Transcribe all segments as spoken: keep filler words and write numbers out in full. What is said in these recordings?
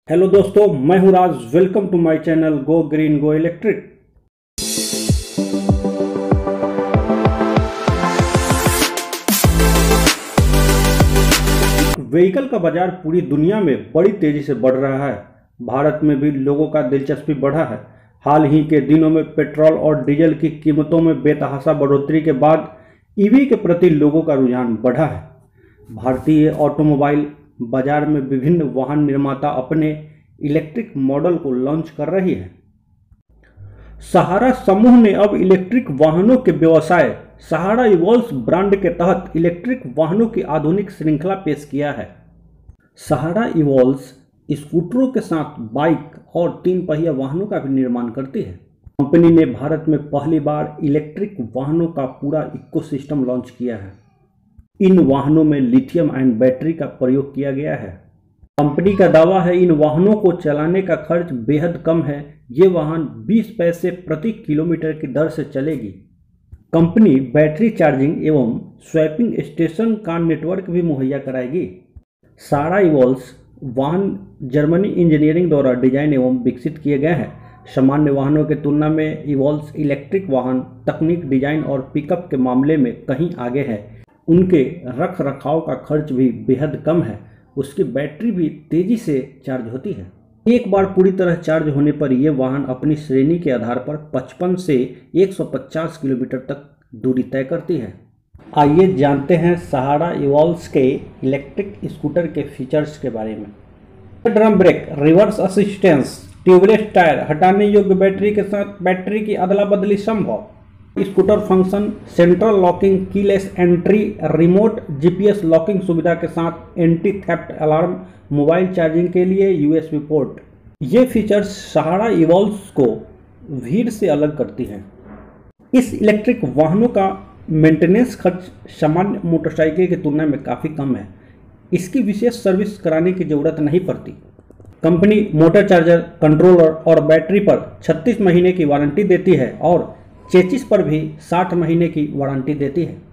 Hello दोस्तों, मैं हूं Raj. Welcome to my channel go green go electric. Vehicle का बाजार पूरी दुनिया में बड़ी तेजी से बढ़ रहा है। भारत में भी लोगों का दिलचस्पी बढ़ा है। हाल ही के दिनों में पेट्रोल और डीजल की कीमतों में बेतहाशा बढ़ोतरी के बाद ईवी के प्रति लोगों का रुझान बढ़ा है। भारतीय ऑटोमोबाइल बाजार में विभिन्न वाहन निर्माता अपने इलेक्ट्रिक मॉडल को लॉन्च कर रही है। सहारा समूह ने अब इलेक्ट्रिक वाहनों के व्यवसाय सहारा इवॉल्व्स ब्रांड के तहत इलेक्ट्रिक वाहनों की आधुनिक श्रृंखला पेश किया है। सहारा इवॉल्व्स स्कूटरों के साथ बाइक और तीन पहिया वाहनों का भी निर्माण करती है। कंपनी ने भारत में पहली बार इलेक्ट्रिक वाहनों का पूरा इकोसिस्टम लॉन्च किया है। इन वाहनों में लिथियम आयन बैटरी का प्रयोग किया गया है। कंपनी का दावा है इन वाहनों को चलाने का खर्च बेहद कम है। ये वाहन बीस पैसे प्रति किलोमीटर की दर से चलेगी। कंपनी बैटरी चार्जिंग एवं स्वैपिंग स्टेशन का नेटवर्क भी मुहैया कराएगी। सहारा इवॉल्व्स वाहन जर्मनी इंजीनियरिंग द्वारा डिजाइन एवं विकसित किए गए हैं। सामान्य वाहनों की तुलना में इवॉल्व्स इलेक्ट्रिक वाहन तकनीक, डिजाइन और पिकअप के मामले में कहीं आगे है। उनके रख रखाव का खर्च भी बेहद कम है। उसकी बैटरी भी तेजी से चार्ज होती है। एक बार पूरी तरह चार्ज होने पर यह वाहन अपनी श्रेणी के आधार पर पचपन से एक सौ पचास किलोमीटर तक दूरी तय करती है। आइए जानते हैं सहारा इवॉल्व्स के इलेक्ट्रिक स्कूटर के फीचर्स के बारे में। Drum brake, reverse assistance, tubeless tyre, हटाने योग्य बैटरी के साथ बैटरी की अदला बदली संभव। Scooter function, central locking, keyless entry, remote GPS locking सुविधा के साथ anti theft alarm, mobile charging के लिए यूएसबी पोर्ट। ये फीचर्स सहारा इवॉल्व्स को भीड़ से अलग करती हैं। इस इलेक्ट्रिक वाहनों का मेंटेनेंस खर्च सामान्य मोटरसाइकिल की तुलना में काफ़ी कम है। इसकी विशेष सर्विस कराने की जरूरत नहीं पड़ती। कंपनी मोटर चार्जर, कंट्रोलर और बैटरी पर छत्तीस महीने की वारंटी देती है और चेसिस पर भी साठ महीने की वारंटी देती है।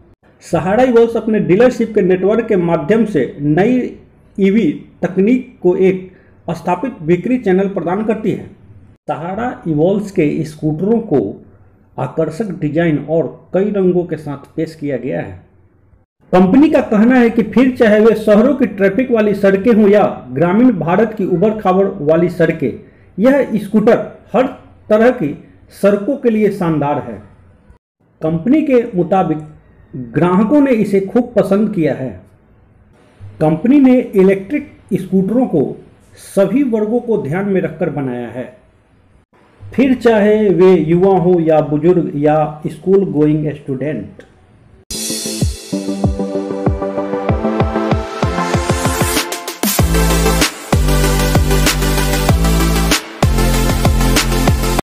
सहारा इवॉल्व्स अपने डीलरशिप के नेटवर्क के माध्यम से नई ईवी तकनीक को एक स्थापित बिक्री चैनल प्रदान करती है। सहारा इवॉल्व्स के स्कूटरों को आकर्षक डिजाइन और कई रंगों के साथ पेश किया गया है। कंपनी का कहना है कि फिर चाहे वे शहरों की ट्रैफिक वाली सड़कें हों या ग्रामीण भारत की उबड़ खाबड़ वाली सड़कें, यह स्कूटर हर तरह की सड़कों के लिए शानदार है। कंपनी के मुताबिक ग्राहकों ने इसे खूब पसंद किया है। कंपनी ने इलेक्ट्रिक स्कूटरों को सभी वर्गों को ध्यान में रखकर बनाया है, फिर चाहे वे युवा हो या बुजुर्ग या स्कूल गोइंग स्टूडेंट।